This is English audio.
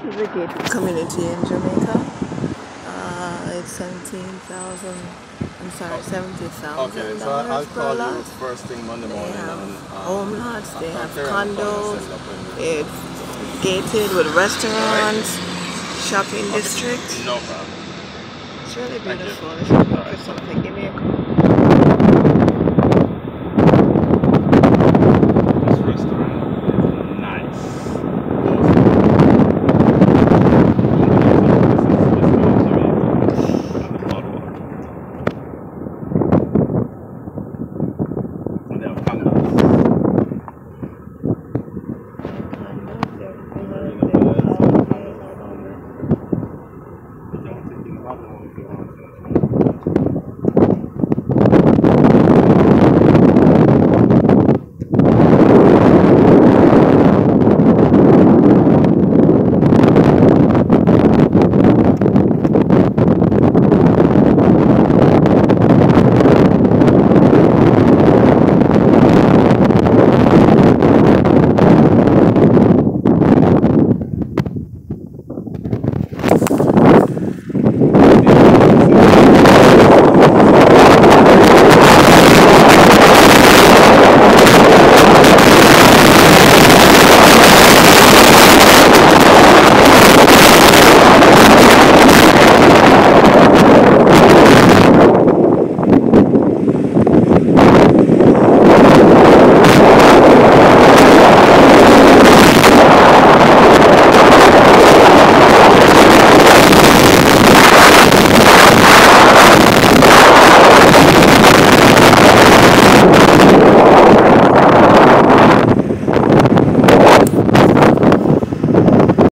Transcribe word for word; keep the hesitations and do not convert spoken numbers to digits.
This is a gated community in Jamaica. Uh, it's seventeen thousand. I'm sorry, oh. seventy thousand Okay, so dollars I'll per call lot. you first thing Monday They morning. have and, um, home lots. They have I'll condos. It's It's gated with restaurants, right. Shopping okay. district. No problem. It's really beautiful. If you're looking for something, give me a call.